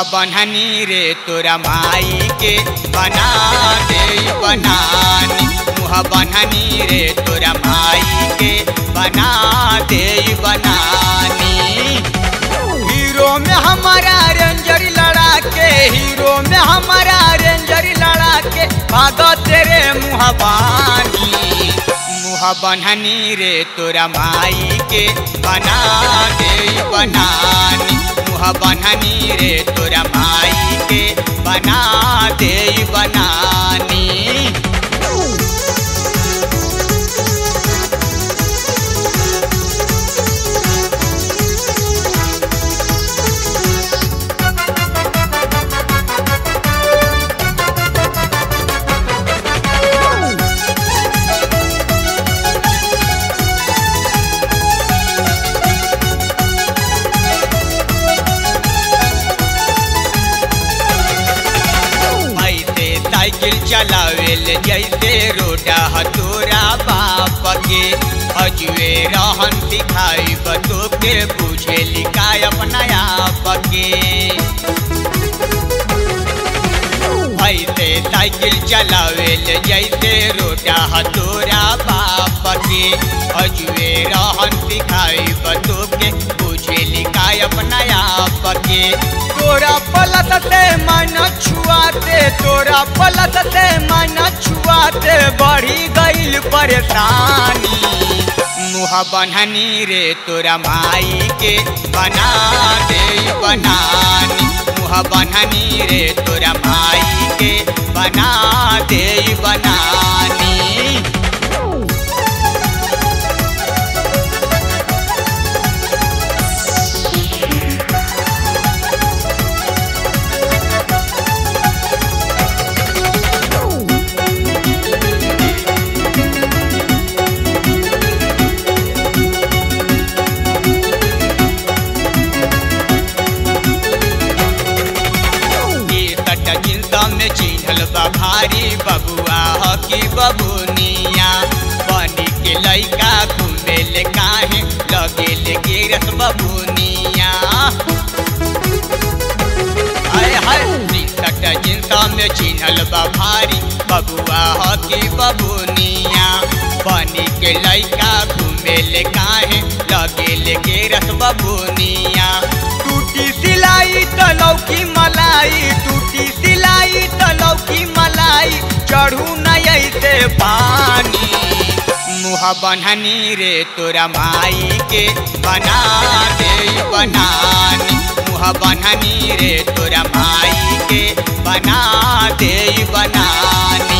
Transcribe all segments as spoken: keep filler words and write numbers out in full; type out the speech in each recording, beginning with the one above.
बन्हनी रे तोरा माई के बना दे बनानी। मुँह बन्हनी रे तोरा माई के बना दे बनानी। हीरो में हमारा रेंजर लड़ा के, हीरो में हमारा रेंजर लड़ा के भागो तेरे मुँह बानी। मुँह बन्हनी रे तोरा माई के बना दे बनानी। मुँह बन्हनी रे तोरा माई के बना दे बनानी। साइकिल चलावेल जैसे रोडा हतोरा बाप के, अजुए रहन सिखाई बतो के पूछे लिखा अपना आप के। ऐसे साइकिल चलावेल जैसे रोडा हतोरा बाप के, अजुए रहन सिखाई बतो के पूछे लिखा अपना आप के। तोरा पलट से मन छुआते, तोरा पलट से मन छुआते बढ़ी गईल परेशानी। मुँह बन्हनी रे तोरा माई के बना दे बनानी। मुँह बन्हनी रे तोरा माई के बना दे बनानी। में चिन्हल बा भारी बबुआ हकी बबुनिया, बनी के लैका घूमे ले काहे लगे ले गिरस बबुनिया। हाय हाय टी-शर्ट जींस में चिन्हल बा भारी बबुआ हकी बबुनिया, बनी के लैका घूमे ले काहे लगे ले गिरस बबुनिया। टूटी सिलाई तो लौकी मलाई, टूटी सिलाई तो लौकी मलाई चढ़ू नहीं से पानी। मुँह बन्हनी रे तोरा माई के बना दे बनानी। मुँह बन्हनी रे तोरा माई के बना दे बनानी।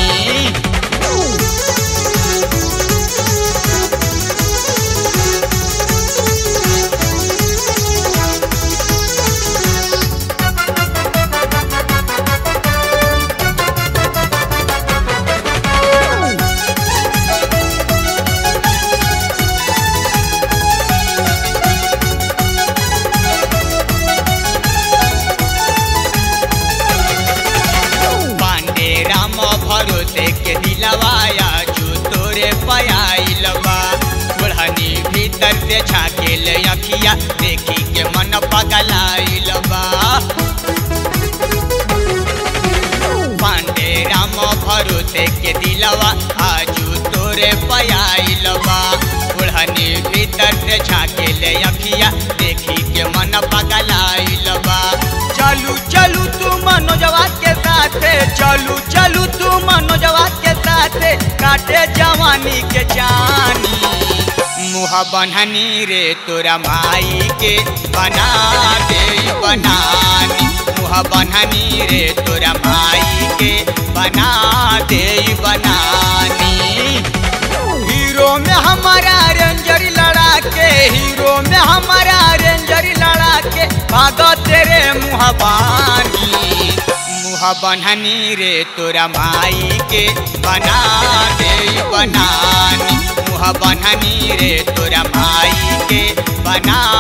भरोसे के दिलवाया जो तोरे पयाइल बा, ओढ़नी भीतर से झाके ले अखिया देखी के मन पगलाइल बा। पांडे राम भरोसे के दिलवा आजू तोरे पयाइल बा, ओढ़नी भीतर से झाके ले अखिया देखी के मन पगलाइल बा। चलू चलू तू मनोजवा के साथे, चलू चलू तू मनोजवा के साथे काटे जवानी के जानी। मुँह बन्हनी रे तोरा माई के बना दे बनानी। मुँह बन्हनी रे तोरा माई के बना दे बनानी। हीरो में हमारा रेंजर लड़ा के, हीरो में हमारा रेंजर लड़ा के भागो तेरे मुँह बानी। मुँह बन्हनी रे तोरा माई के बना दे बनानी। मुँह बन्हनी रे तोरा माई के बना